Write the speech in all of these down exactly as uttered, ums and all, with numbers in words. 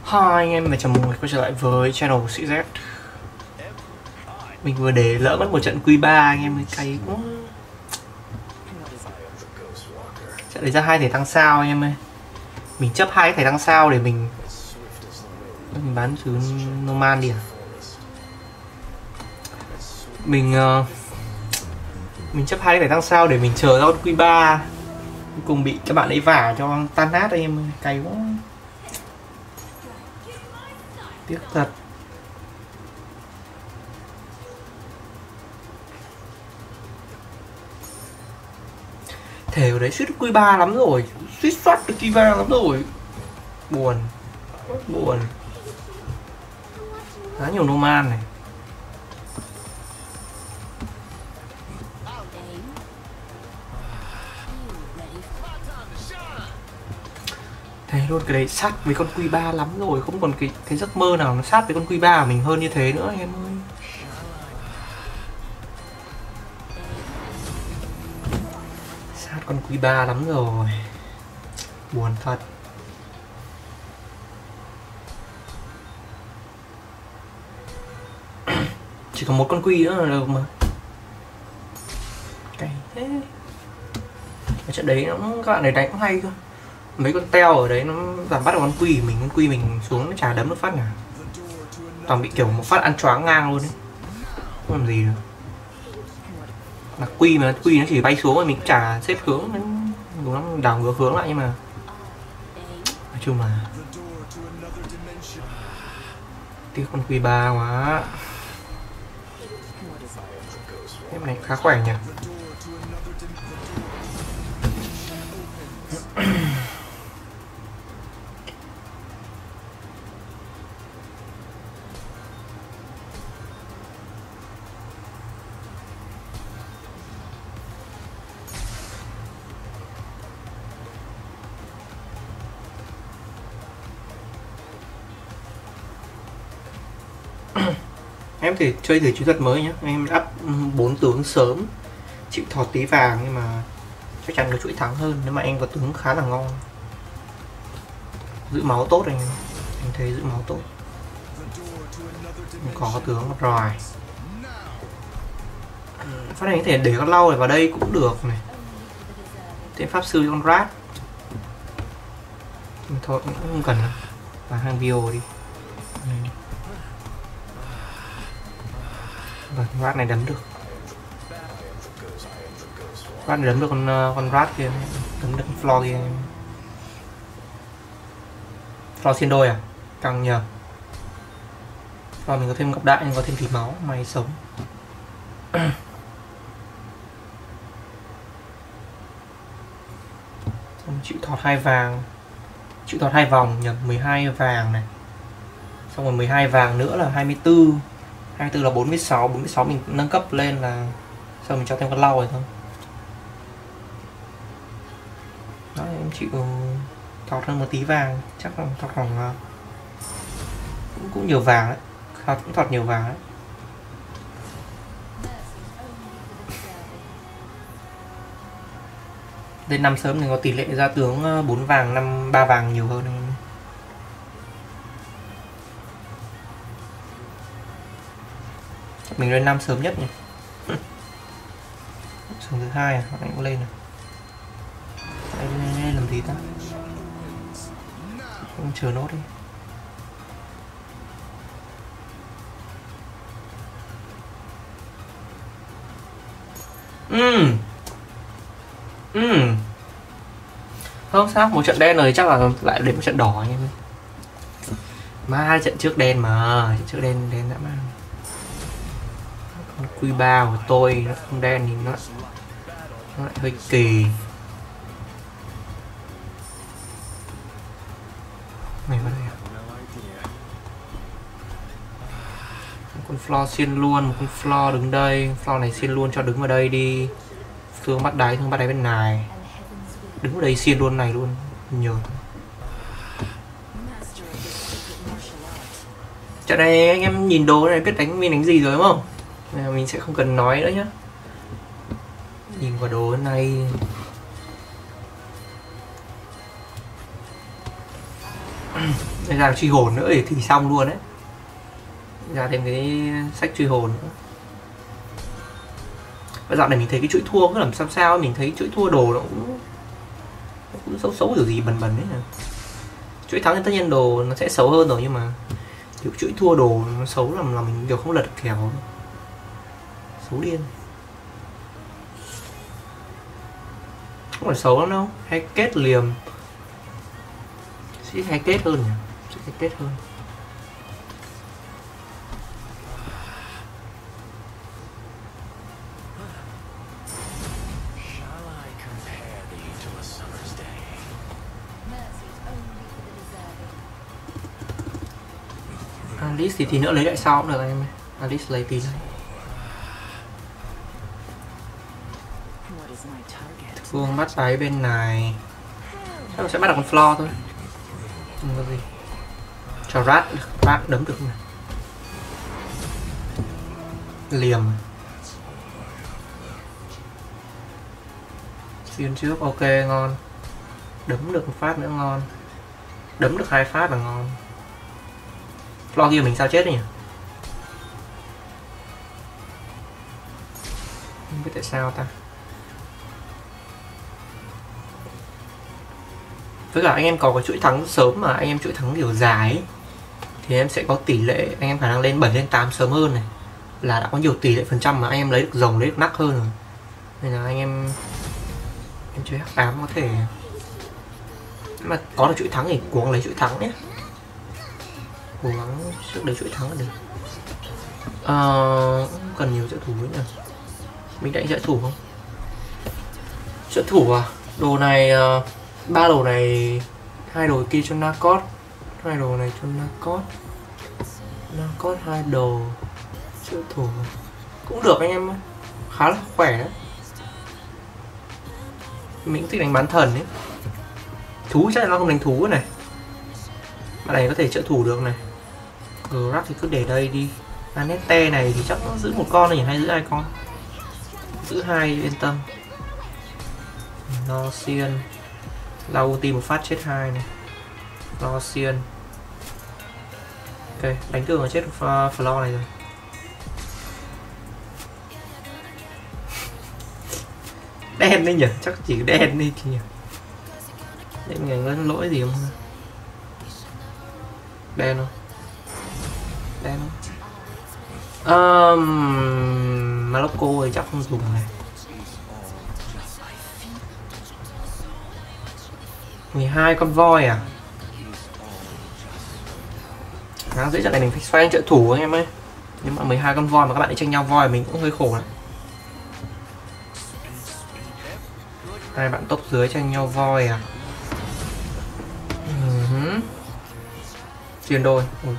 Hi anh em, và chào mừng quay trở lại với channel của sĩ Z. Mình vừa để lỡ mất một trận Q ba anh em, cay quá. Trận đấy ra hai thẻ tăng sao anh em ơi. Mình chấp hai thẻ tăng sao để mình mình bán thứ Norman đi à. Mình uh, mình chấp hai thẻ tăng sao để mình chờ ra con Q ba. Cùng bị các bạn ấy vả cho tan nát anh em ơi, cay quá. Tiếc thật. Thể ở đấy suýt Q ba lắm rồi, suýt soát được Q ba lắm rồi. Buồn, buồn. Khá nhiều Norman này. Thế luôn, cái đấy sát với con Q ba lắm rồi, không còn cái cái giấc mơ nào nó sát với con Q ba của mình hơn như thế nữa anh em ơi. Sát con Q ba lắm rồi. Buồn thật. Chỉ còn một con Q nữa là được mà. Cái thế. Cái trận đấy nó các bạn này đánh cũng hay cơ. Mấy con teo ở đấy nó giảm bắt được con Q mình, con Q mình xuống nó chả đấm được phát nào. Toàn bị kiểu một phát ăn choáng ngang luôn đấy. Không làm gì được. Mà Q mà Q nó chỉ bay xuống mà mình cũng chả xếp hướng, đúng lắm, đảo ngược hướng lại, nhưng mà nói chung là tiếc con Q ba quá. Em này khá khỏe nhỉ. Em thể chơi thử chiến thuật mới nhé. Em up bốn tướng sớm, chịu thọt tí vàng, nhưng mà chắc chắn có chuỗi thắng hơn nếu mà em có tướng khá là ngon. Giữ máu tốt anh em. Em thấy giữ máu tốt. Em có tướng rồi. Phát này có thể để con lau này vào đây cũng được này. Thêm pháp sư con rat. Thôi cũng không cần đâu. Và hàng bio đi. Vâng, rat này đấm được. Rat này đấm được con con rat kia, đấm được con floor kia. Floor xin đôi à? Căng nhờ. Floor mình có thêm ngọc đại nhưng có thêm thịt máu, mày sống. Chịu thọt hai vàng, chịu thọt hai vòng nhầm, mười hai vàng này, xong rồi mười hai vàng nữa là hai mươi tư, hai mươi tư là bốn mươi sáu, bốn mươi sáu mình nâng cấp lên là sau mình cho thêm con lau rồi thôi. Đó, em chịu thọt hơn một tí vàng, chắc là thọt khoảng cũng, cũng nhiều vàng đấy, thọt cũng thọt nhiều vàng đấy. Lên năm sớm thì có tỷ lệ ra tướng bốn vàng, năm ba vàng nhiều hơn. Mình lên năm sớm nhất nhỉ. Sớm thứ hai à, anh cũng lên này. Anh lên làm gì ta? Không chờ nốt đi. Ừm. Ừm. Không sao, một trận đen rồi chắc là lại để một trận đỏ anh em ơi. Mà trận trước đen mà, trận trước đen đen đã mang. Con Q ba của tôi nó không đen thì nó, nó lại hơi kỳ. Này vào đây à? Một con floor xiên luôn, một con floor đứng đây, floor này xiên luôn cho đứng vào đây đi. Thương bắt đáy, thương bắt đáy bên này. Đứng ở đây xiên luôn này luôn, nhờ. Trận này anh em nhìn đồ này biết đánh mình đánh gì rồi đúng không? Mình sẽ không cần nói nữa nhé. Nhìn vào đồ này. ra truy hồn nữa thì, thì xong luôn đấy, ra thêm cái sách truy hồn nữa. Và dạo này mình thấy cái chuỗi thua cứ làm sao sao, mình thấy chuỗi thua đồ nó cũng nó cũng xấu xấu kiểu gì bẩn bẩn đấy nè. Chuỗi thắng thì tất nhiên đồ nó sẽ xấu hơn rồi, nhưng mà kiểu chuỗi thua đồ nó xấu làm là mình kiểu không lật kèo, xấu điên. Không phải xấu lắm đâu, hay kết liềm sẽ hay kết hơn nhỉ, sẽ hay kết hơn. Alice thì tí nữa lấy lại sau cũng được anh em ơi. Alice lấy tí nữa. Phương bắt đáy bên này. Chắc là sẽ bắt được con floor thôi. Không có gì. Cho rat, rat đấm được này. Liềm. Xuyên trước, ok ngon. Đấm được một phát nữa ngon. Đấm được hai phát là ngon. Floor kia mình sao chết nhỉ? Không biết tại sao ta. Với cả anh em có cái chuỗi thắng sớm mà anh em chuỗi thắng kiểu dài ấy, thì em sẽ có tỷ lệ anh em khả năng lên bảy lên tám sớm hơn này, là đã có nhiều tỷ lệ phần trăm mà anh em lấy được rồng, lấy được nắc hơn rồi. Nên là anh em em chơi hát tám có thể, nếu mà có được chuỗi thắng thì cố gắng lấy chuỗi thắng nhé, cố gắng trước đấy chuỗi thắng là được. Ờ, không cần nhiều trợ thủ nữa nhỉ. Mình đánh trợ thủ không? Trợ thủ à? Đồ này uh, ba đồ này, hai đồ kia cho Narcos, hai đồ này cho Narcos, Narcos hai đồ trợ thủ cũng được anh em, khá là khỏe đấy. Mình cũng thích đánh bán thần ấy. Thú chắc là nó không đánh thú này, bạn này có thể trợ thủ được này. Grab thì cứ để đây đi. Anette này thì chắc nó giữ một con này hay giữ hai con? Giữ hai yên tâm. Nocian lao ulti một phát chết hai này. Nocian. Ok, đánh tường là chết uh, floor này rồi. Đen đi nhỉ, chắc chỉ đen đi nhỉ. Để mình có lỗi gì không? Đen không? Đen không? Um, Malocco thì chắc không dùng này. mười hai con voi à? Khá dễ trận này mình phải xoay trợ thủ anh em ơi. Nhưng mà mười hai con voi mà các bạn ấy tranh nhau voi mình cũng hơi khổ lắm. Hai bạn top dưới tranh nhau voi à? Uh-huh. Chuyên đôi. Ôi,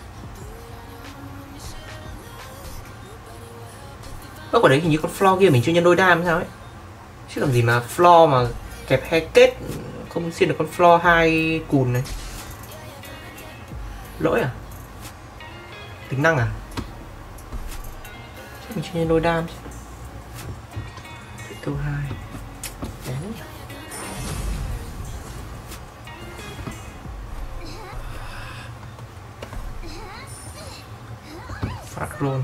ơ quả đấy hình như con floor kia mình chưa nhân đôi đam sao ấy. Chứ làm gì mà floor mà kẹp hai kết không xin được con floor hai cùn này. Lỗi à? Tính năng à? Chắc mình chưa nhân đôi đam chứ. Câu hai. Đấy. Phát roll.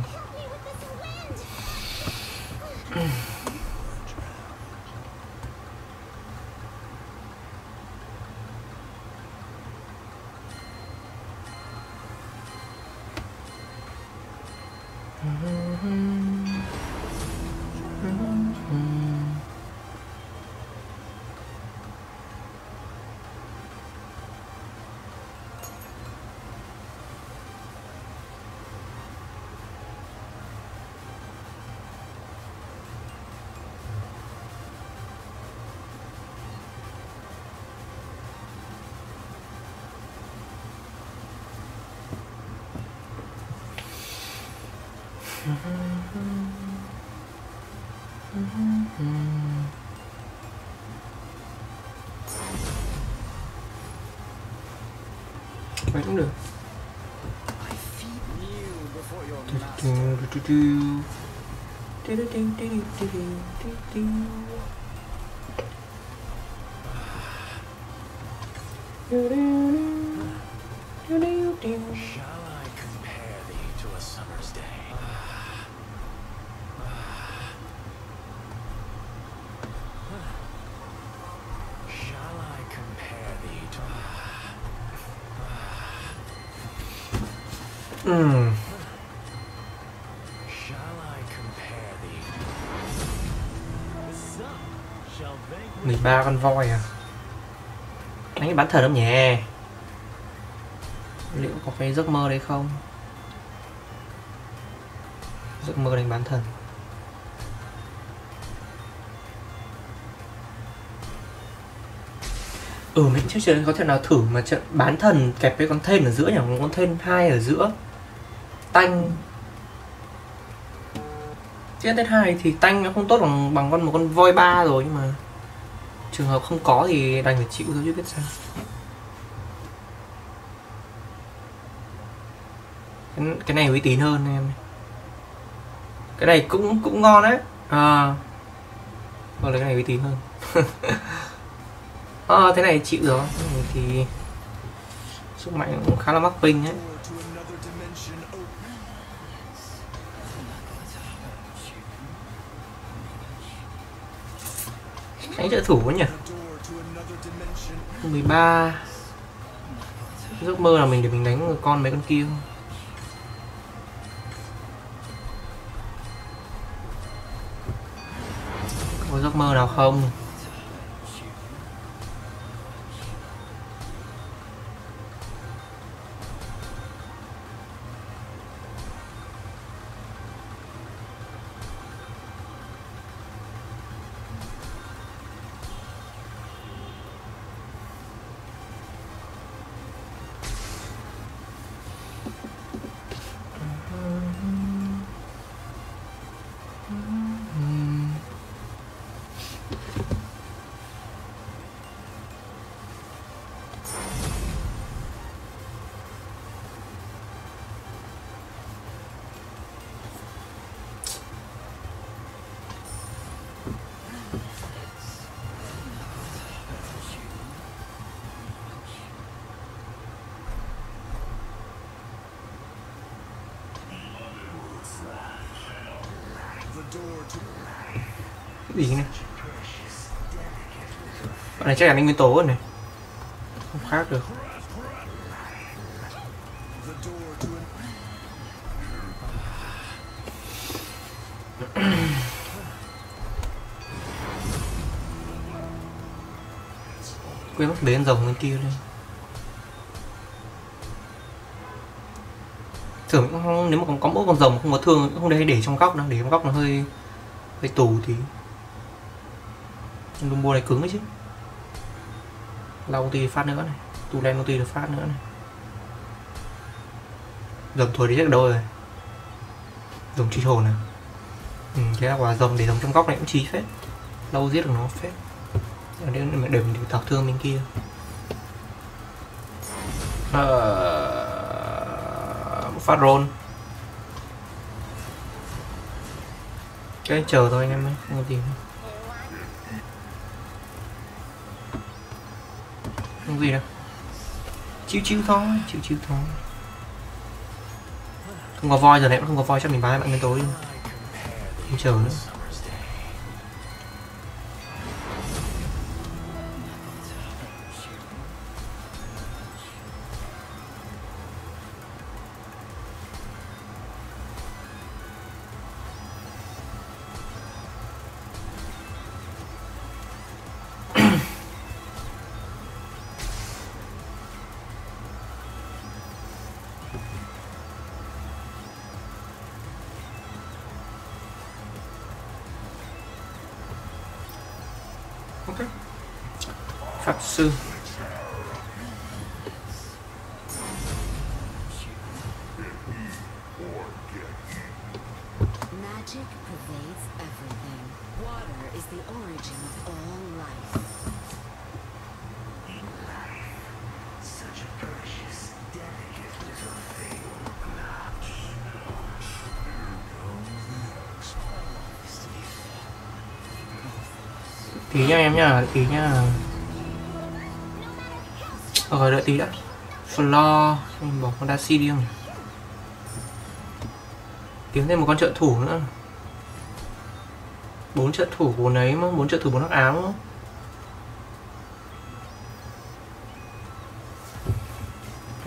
Vậy cũng được. Ừm. mười ba con voi à? Đánh bán thần không nhỉ? Liệu có phải giấc mơ đấy không? Giấc mơ đánh bán thần. Ừ, mình chưa chưa có thể nào thử mà trận bán thần kẹp với con thên ở giữa nhỉ? Con thên hai ở giữa tanh. Chứ tên hai thì tanh nó không tốt bằng bằng con một con voi ba rồi, nhưng mà trường hợp không có thì đành phải chịu thôi chứ biết sao. Cái, cái này uy tín hơn em. Cái này cũng cũng ngon đấy. À, còn cái này uy tín hơn. À, thế này chịu rồi. Thế này thì sức mạnh cũng khá là mắc ping ấy. Đánh trợ thủ nhỉ? mười ba. Giấc mơ là mình để mình đánh con mấy con kia. Có giấc mơ nào không? Cái gì này? Bạn này chắc là anh nguyên tố rồi này. Không khác được. Quên mất bế con rồng bên kia lên. Thường không, nếu mà có mỗi con rồng không có thương không để để trong góc đâu, để trong góc nó hơi hơi tù tí. Lumbo này cứng ấy chứ. Lau ulti phát nữa này, tu lên ulti được phát nữa này. Rồng thôi đi chắc đâu rồi. Rồng truy hồn này. Ừ, thế là quả rồng để rồng trong góc này cũng chí phết. Lâu giết được nó phết. Để mình để mình tạo thương bên kia. Ờ... một phát roll. Cái chờ thôi anh em ơi, không có gì. Không gì đâu. Chiêu chiêu thôi, chiêu chiêu thôi. Không có voi giờ này cũng không có voi, chắc mình bán bạn nguyên tối. Không chờ nữa. Ok. Pháp sư. Magic pervades everything. Water is the origin of all life. Such a precious, delicate little thing. Tí nha em nha, tí nha. Ờ, đợi tí đã. Flo, mình bỏ con Darcy đi không? Kiếm thêm một con trợ thủ nữa. Bốn trợ thủ bốn ấy mà, bốn trợ thủ bốn hắc ám không?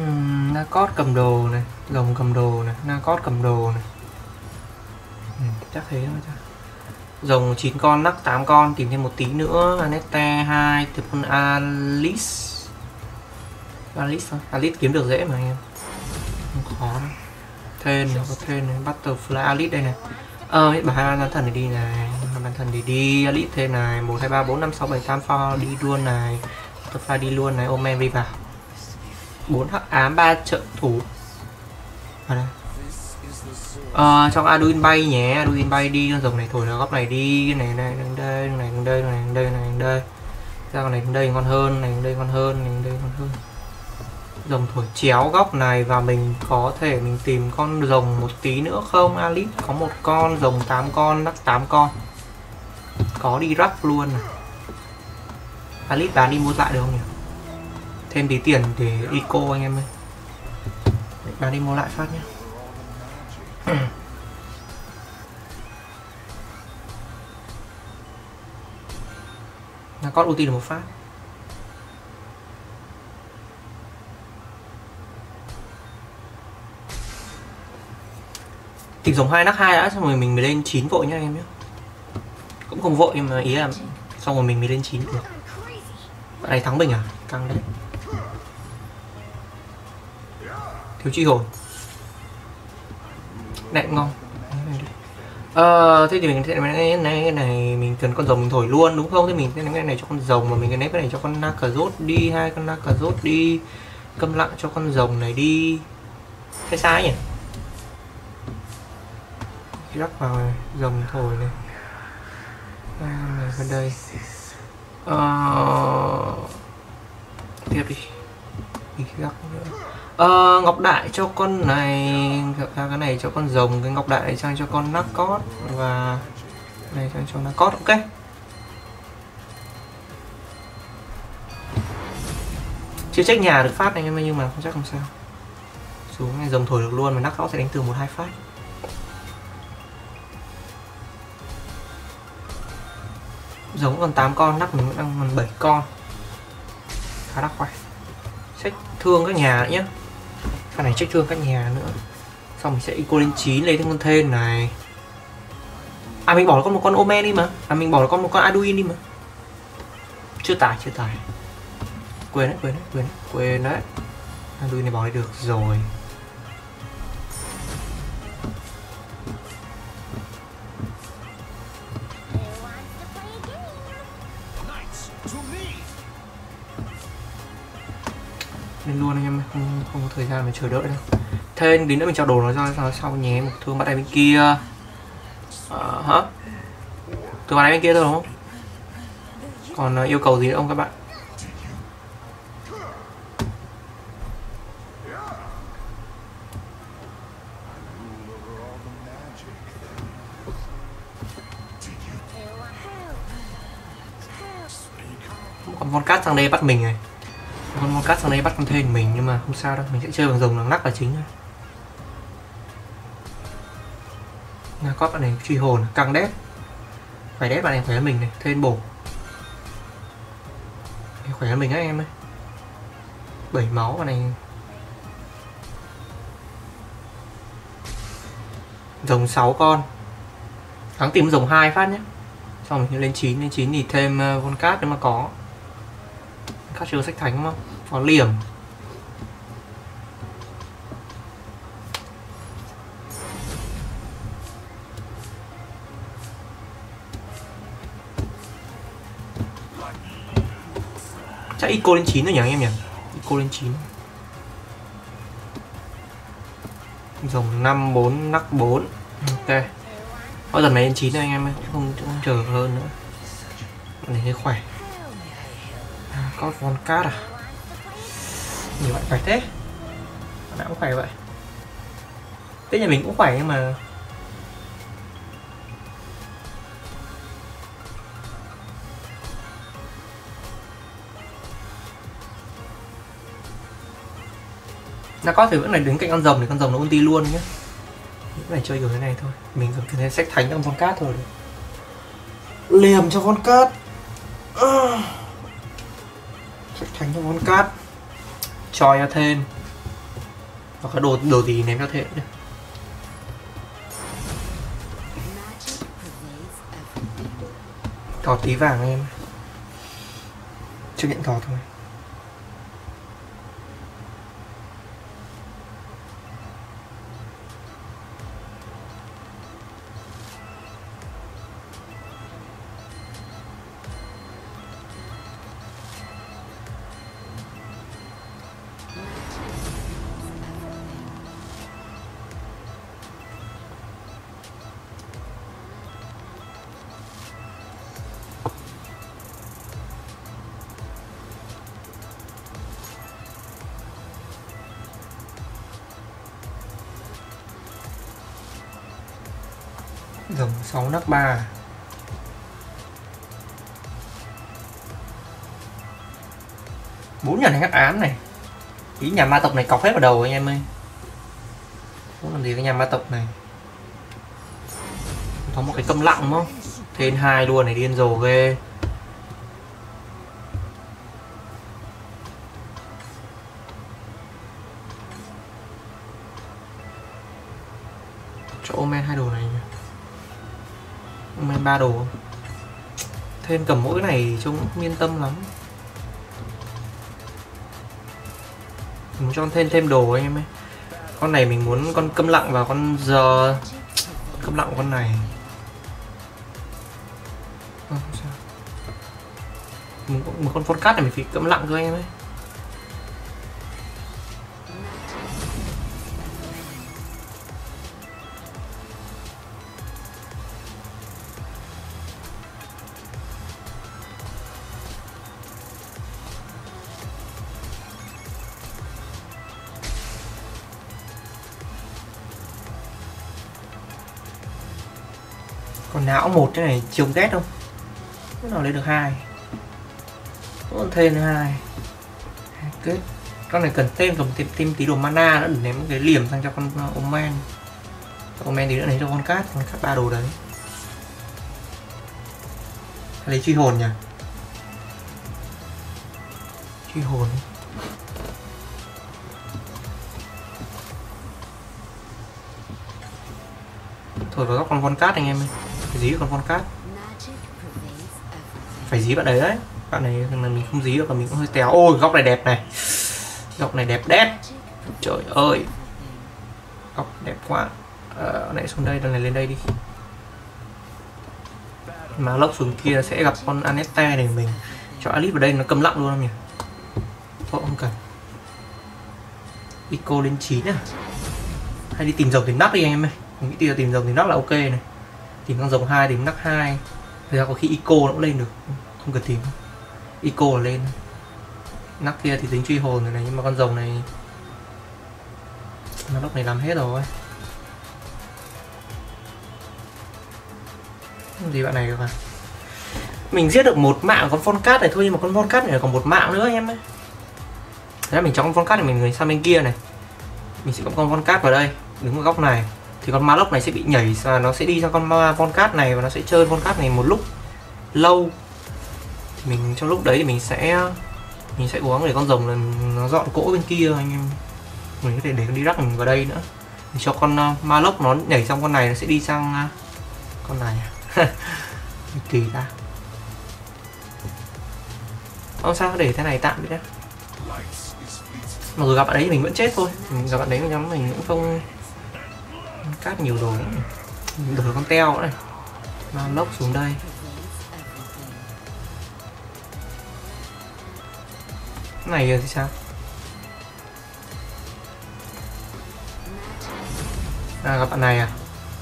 uhm, Nacot cầm đồ này, rồng cầm đồ này, Nacot cầm đồ này. Ừ, chắc thế thôi chắc. Rồng chín con, nắc tám con, tìm thêm một tí nữa. Anette hai, tiếp con Alice. Alice thôi, Alice kiếm được dễ mà anh em. Không khó đâu. Thên này, có thên này, Butterfly Alice đây này. Ờ, bà hai bán thần này đi này, hai bán thần thì đi, Alice thêm này, một hai ba bốn năm sáu bảy tám for đi luôn này. Butterfly đi luôn này, Omen đi vào. bốn hắc ám, ba trợ thủ. Ở đây. Ờ, trong Arduin bay nhé, Arduin bay đi, con rồng này thổi nó góc này đi, cái này này đứng đây, đứng này đứng đây, đứng này đứng đây, đứng này đứng đây. Ra con này đứng đây ngon hơn, này đứng đây ngon hơn, này đứng đây ngon hơn. Rồng thổi chéo góc này và mình có thể mình tìm con rồng một tí nữa không? Alice có một con, rồng tám con, nắc tám con. Có đi rắc luôn này. Alice bán đi mua lại được không nhỉ? Thêm tí tiền để eco anh em ơi. Bán đi mua lại phát nhé. Là con ulti được một phát. Tìm giống hai nắc hai đã, xong rồi mình mới lên chín vội nhá em nhé. Cũng không vội nhưng mà ý là xong rồi mình mới lên chín được. Bạn này thắng mình à? Căng đấy. Thiếu chi hồn. Này ngon. Ờ, thế thì mình sẽ này, này này mình cần con rồng mình thổi luôn đúng không? Thế mình sẽ cái này cho con rồng mà mình cái nếp cái này cho con Nacrot đi, hai con Nacrot đi. Câm lặng cho con rồng này đi. Thế sai nhỉ? Rắc vào này, rồng thổi này. À, này bên đây. Ờ... Tiếp đi. Mình rắc nữa. Ờ, ngọc đại cho con này, cái này cho con rồng, cái ngọc đại này sang cho con Nacot và này sang cho Nacot, ok. Chưa check nhà được phát này nhưng mà không chắc không sao. Xuống này rồng thổi được luôn mà Nacot sẽ đánh từ một hai phát. Giống còn tám con, nắp mình vẫn đang còn bảy con. Khá là khỏe. Check thương các nhà nữa nhé. Cái này check thương các nhà nữa. Xong mình sẽ eco lên chín, lấy thêm con thên này. À mình bỏ con một con Omen đi mà. À mình bỏ con một con Arduin đi mà. Chưa tải, chưa tải. Quên đấy, quên đấy, quên đấy, quên đấy. Arduin này bỏ đi được rồi. Lên luôn anh em, không, không có thời gian mà chờ đợi đâu. Thế đến nữa mình trao đồ nó ra sau, sau nhé. Một thương bắt tay bên kia. À, hả? Thương bắt tay bên kia thôi đúng không? Còn uh, yêu cầu gì nữa không các bạn? Con Von Cát sang đây bắt mình này. Con Von Cát sang đây bắt con thên mình nhưng mà không sao đâu, mình sẽ chơi bằng rồng bằng nắc là chính thôi. Nhà có bạn này truy hồn, căng đét. Phải đét bạn này khỏe hơn mình này, thên bổ. Khỏe hơn mình á em ơi. bảy máu bạn này. Rồng sáu con. Thắng tìm rồng hai phát nhé. Xong mình lên chín, lên chín thì thêm uh, Von Cát nếu mà có. Cát chưa sách thánh đúng không? Có liềm. Chắc eco lên chín rồi nhỉ anh em nhỉ? Eco lên chín. Rồng năm bốn nắc bốn. Ok. Có dần này lên chín rồi anh em ơi, không, không chờ hơn nữa. Cái này hơi khỏe. À, có Von Cát à? Nhiều bạn khỏe thế. Bạn nào cũng khỏe vậy. Thế nhà mình cũng khỏe nhưng mà nó có thể vẫn này đứng cạnh con rồng thì con rồng nó ulti luôn nhé. Những này chơi kiểu thế này thôi. Mình cần cái sách thánh con Von Cát thôi. Liềm cho Von Cát. Sách thánh cho Von Cát. Cho thêm. Hoặc có đồ đồ gì ném cho thế nữa. Magic pervades everything. Có tí vàng em. Chưa nhận thỏ thôi. Dòng sáu nắc ba. Bốn nhà này ngắt án này. Ý nhà ma tộc này cọc hết vào đầu anh em ơi. Không làm gì cái nhà ma tộc này. Có một cái câm lặng đúng không? Thêm hai luôn này, điên rồ ghê. Cho Omen hai đồ này nhỉ. Omen ba đồ. Thêm cầm mỗi cái này trông cũng yên tâm lắm. Mình muốn cho con thêm thêm đồ anh em ấy. Con này mình muốn con câm lặng và con giờ câm lặng con này. À, sao? Một, một con phôn cát này mình phải câm lặng cơ anh em ấy. Còn não một cái này trông ghét không? Cái nào lên được hai. Còn thêm hai. Kết. Con này cần thêm cầm thêm, thêm tí đồ mana nữa để ném cái liềm sang cho con uh, Omen. Omen tí nữa lấy cho con cát, con cát ba đồ đấy. Lấy truy hồn nhỉ? Truy hồn. Thổi vào góc con con cát anh em ơi. Phải dí con con cát. Phải dí bạn đấy đấy. Bạn này mình không dí được và mình cũng hơi téo. Ôi góc này đẹp này. Góc này đẹp đét. Trời ơi. Góc đẹp quá. Ờ, này xuống đây, lần này lên đây đi. Mà lốc xuống kia sẽ gặp con Anette này mình. Cho Alice vào đây nó câm lặng luôn không nhỉ? Thôi không cần. Ico lên chín à? Hay đi tìm rồng tìm nắp đi anh em ơi. Mình nghĩ tìm rồng tìm nắp là ok này. Tìm con rồng hai, tìm nắp hai. Thực ra có khi Ico nó cũng lên được. Không cần tìm. Ico là lên. Nắp kia thì tính truy hồn rồi này. Nhưng mà con rồng này nó lúc này làm hết rồi. Gì bạn này được à? Mình giết được một mạng con Von Cát này thôi. Nhưng mà con Von Cát này còn một mạng nữa em ấy. Thế là mình cho con Von Cát này mình người sang bên kia này. Mình sẽ có con Von Cát vào đây. Đứng ở góc này. Thì con Maloc này sẽ bị nhảy và nó sẽ đi sang con Von Cát này. Và nó sẽ chơi Von Cát này một lúc lâu. Thì mình trong lúc đấy thì mình sẽ Mình sẽ cố gắng để con rồng là nó dọn cỗ bên kia anh em. Mình có thể để con đi rắc mình vào đây nữa. Thì cho con uh, Maloc nó nhảy xong con này nó sẽ đi sang uh, con này. Kỳ ta. Không sao, để thế này tạm đi đã. Mà rồi gặp bạn ấy mình vẫn chết thôi. Mình gặp bạn ấy mình, mình cũng không cát nhiều đồ nữa. Mình đổi con teo nữa này. Maloc xuống đây. Cái này thì sao? À gặp bạn này à?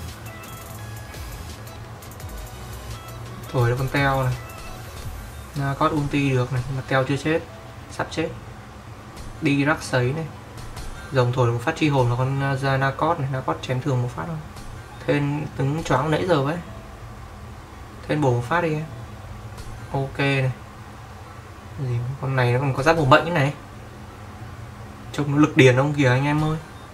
Thổi được con teo này. À, có ulti được này, nhưng mà teo chưa chết. Sắp chết. Đi rắc sấy này. Rồng thổi được một phát chi hồn là con ra Nacot này. Nacot chém thường một phát thôi. Thêm đứng choáng nãy giờ ấy. Thêm bổ một phát đi em. Ok này. Gì? Con này nó còn có giáp một bệnh này. Trông nó lực điền không kìa anh em ơi.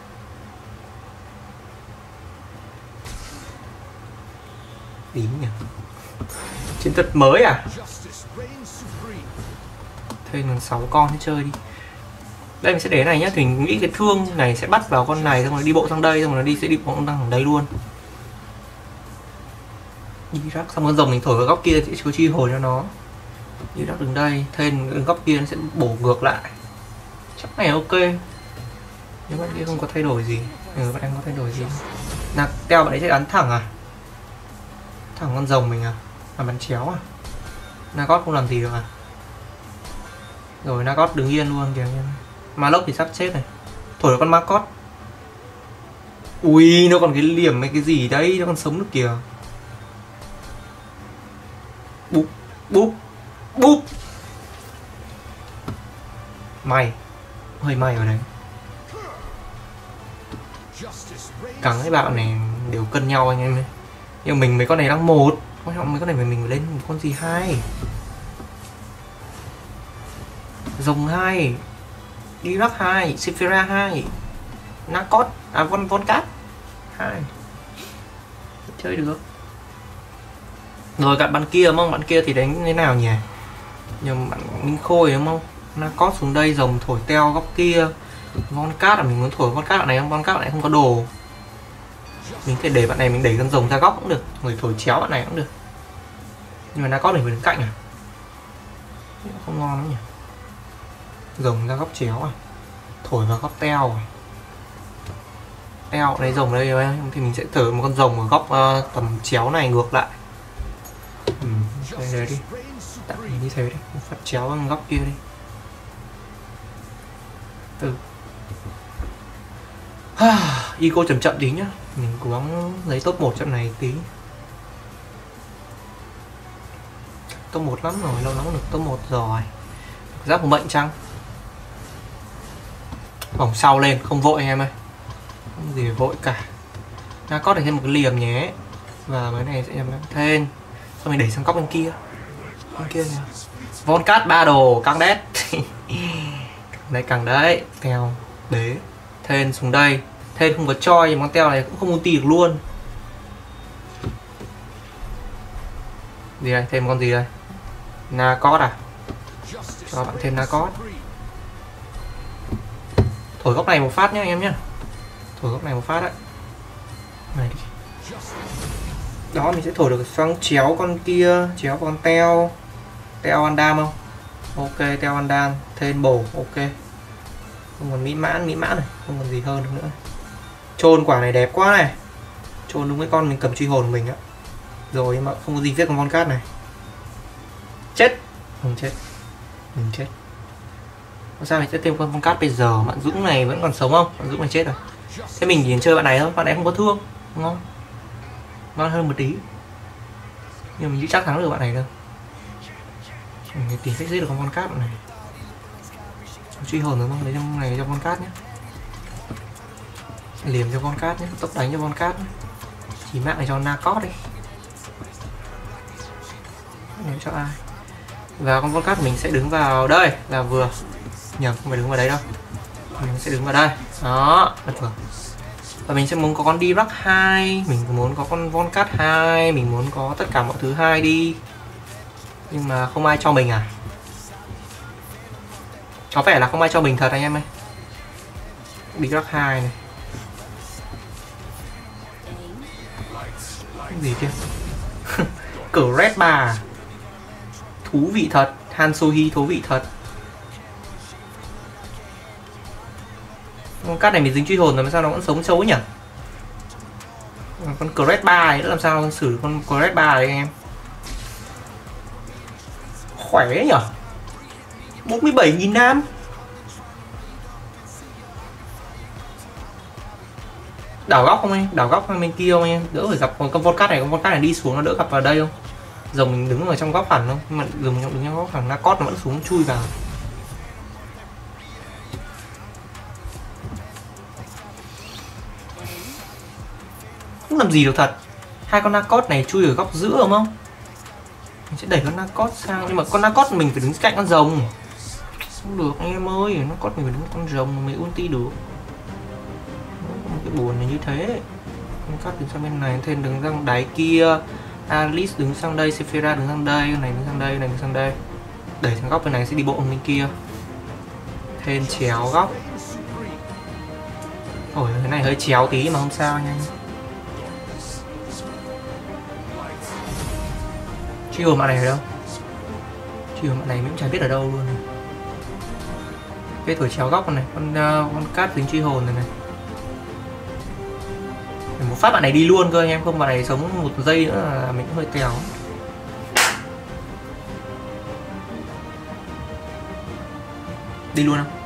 Tím nhỉ. Chiến thuật mới à? Thêm gần sáu con đi chơi đi. Đây mình sẽ để này nhá, thì mình nghĩ cái thương này sẽ bắt vào con này xong rồi đi bộ sang đây, xong rồi nó đi sẽ đi bộ sang đây luôn. Đi rắc xong con rồng mình thổi vào góc kia sẽ có chi hồi cho nó. Đi rắc đứng đây, thêm đứng góc kia nó sẽ bổ ngược lại. Chắc này ok. Nếu bạn kia không có thay đổi gì, ừ, bạn em có thay đổi gì. Là teo bạn ấy sẽ bắn thẳng à? Thẳng con rồng mình à? À bắn chéo à? Nagot không làm gì được à? Rồi Nagot đứng yên luôn kìa. Malok thì sắp chết này. Thổi được con Marcos. Ui, nó còn cái liềm mấy cái gì đấy, nó còn sống được kìa. Búp, búp, búp. May. Hơi may ở đấy. Cẳng cái bạn này đều cân nhau anh em ơi. Nhưng mình mấy con này đang một, quan trọng mấy con này mình mình lên một con gì hai. Rồng hai, Dirac hai, Sephira hai, Nagot, à Von Voncat hai. Chơi được. Rồi cặn bạn kia đúng không? Bạn kia thì đánh thế nào nhỉ? Nhưng bạn Minh Khôi đúng không? Nagot xuống đây, rồng thổi teo góc kia. Voncat là mình muốn thổi Voncat bạn này không? Voncat bạn này không có đồ. Mình thể để bạn này mình đẩy con rồng ra góc cũng được, người thổi chéo bạn này cũng được. Nhưng mà Nagot mình phải đứng cạnh à? Không ngon lắm nhỉ. Rồng ra góc chéo à? Thổi vào góc teo à? Teo đây rồng đây rồi thì mình sẽ thử một con rồng ở góc uh, tầm chéo này ngược lại. Ừ, đây, đây đi. Tạm mình như thế đi, phát chéo vào góc kia đi. Từ Eco chậm chậm tí nhá. Mình cố gắng lấy top một trận này tí. Top một lắm rồi, lâu lắm được top một rồi. Giáp của mệnh chăng? Vòng sau lên, không vội anh em ơi. Không gì phải vội cả. Nó có được thêm một cái liềm nhé. Và cái này sẽ nhầm thêm. Xong mình đẩy sang góc bên kia. Bên kia nè. Voncat ba đồ, căng đét. Đây càng đấy. Teo, đế. Thêm xuống đây. Thêm không có choi, nhưng con teo này cũng không ulti được luôn. Gì đây? Thêm con gì đây? Nagot à? Cho bạn thêm Nagot. Thổi góc này một phát nhé anh em nhé. Thổi góc này một phát đấy. Này đi. Đó mình sẽ thổi được xoang chéo con kia, chéo con teo. Teo Andam không? Ok, teo Andam, thêm bổ, ok. Không còn mỹ mãn, mỹ mãn này, không còn gì hơn được nữa. Trôn quả này đẹp quá này. Trôn đúng cái con mình cầm truy hồn của mình á. Rồi mà không có gì viết con Voncat này. Chết. Không chết. Mình chết. Sao mình sẽ thêm con Voncat bây giờ? Bạn Dũng này vẫn còn sống không? Bạn Dũng này chết rồi. Thế mình chỉ chơi bạn này thôi, bạn này không có thương, đúng không? Ngon hơn một tí. Nhưng mình chắc thắng được bạn này đâu. Mình tìm cách giết được con Voncat này. Truy hồn đúng không? Lấy trong này cho Voncat nhé. Liềm cho Voncat nhé, tốc đánh cho Voncat nhé. Chỉ mạng này cho Nagot đi. Nếu cho ai. Và con Voncat mình sẽ đứng vào đây là vừa. Nhầm, không phải đứng vào đấy đâu. Mình sẽ đứng vào đây. Đó, được rồi. Và mình sẽ muốn có con Dirac hai, mình muốn có con Voncat hai, mình muốn có tất cả mọi thứ hai đi. Nhưng mà không ai cho mình à? Có vẻ là không ai cho mình thật anh em ơi. Dirac hai này. Cái gì kia? Cờ Red ba. Thú vị thật, Han Sohee thú vị thật. Con cát này mình dính truy hồn rồi mà sao nó vẫn sống xấu nhỉ? Con Cret ba này làm sao xử con Cret ba đấy anh em? Khỏe nhỉ? bốn mươi bảy nghìn nam. Đảo góc không anh? Đảo góc bên kia không anh? Đỡ phải gặp con Voncat này, con Voncat này đi xuống nó đỡ gặp vào đây không? Rồng mình đứng ở trong góc phản không? Nhưng mà rồng mình đứng trong góc phản, Nagot nó vẫn xuống chui vào. Không làm gì được thật. Hai con Nagot này chui ở góc giữa đúng không? Mình sẽ đẩy con Nagot sang, nhưng mà con Nagot mình phải đứng cạnh con rồng. Không được anh em ơi, Nagot mình phải đứng con rồng mới ulti được. Một cái buồn này như thế. Nagot đứng sang bên này, thêm đứng sang đáy kia. Alice đứng sang đây, Sephira đứng sang đây, này đứng sang đây, này đứng sang đây. Đẩy sang góc bên này sẽ đi bộ bên kia. Hên chéo góc. Ôi cái này hơi chéo tí mà không sao nha. Truy hồn bạn này ở đâu? Truy hồn bạn này mình cũng chả biết ở đâu luôn này. Cái thổi chéo góc này, con uh, con cát dính truy hồn này này. Để một phát bạn này đi luôn cơ anh em, không bạn này sống một giây nữa là mình cũng hơi tèo. Đi luôn không?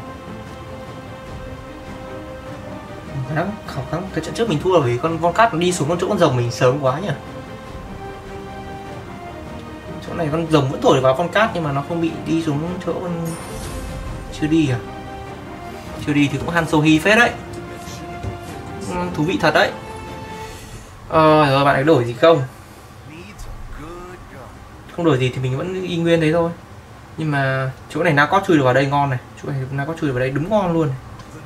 Đó, khó lắm. Cái trận trước mình thua là vì con con cát nó đi xuống con chỗ con rồng mình sớm quá nhỉ. Chỗ này con rồng vẫn thổi vào con cát nhưng mà nó không bị đi xuống chỗ con... Chưa đi à? Chưa đi thì cũng Han Sohee phết đấy. Ừ, thú vị thật đấy. Ờ rồi bạn ấy đổi gì không? Không đổi gì thì mình vẫn y nguyên đấy thôi. Nhưng mà chỗ này Narcos chui được vào đây ngon này. Chỗ này Narcos chui được vào đây đúng ngon luôn này.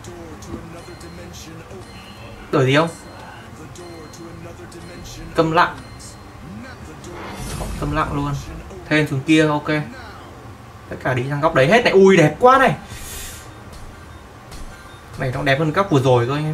Đổi gì không? Câm lặng. Câm lặng luôn. Thêm xuống kia ok. Tất cả đi sang góc đấy hết này. Ui đẹp quá này. Này nó đẹp hơn góc vừa rồi cơ anh em.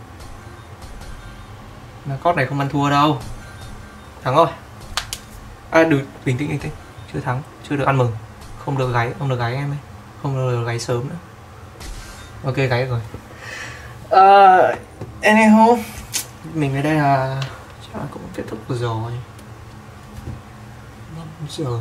Narcos này không ăn thua đâu. Thắng rồi. À được, bình tĩnh bình tĩnh. Chưa thắng, chưa được ăn mừng. Không được gáy, không được gáy em ấy. Không được gáy sớm nữa. Ok gáy rồi. Uh, anyhow, mình ở đây là chắc là cũng kết thúc rồi. năm giờ.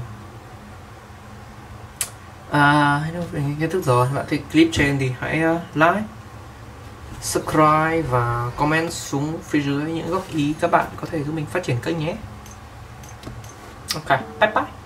À, mình kết thúc rồi. Bạn thích clip trên thì hãy uh, like, subscribe và comment xuống phía dưới những góp ý các bạn có thể giúp mình phát triển kênh nhé. Ok, bye bye.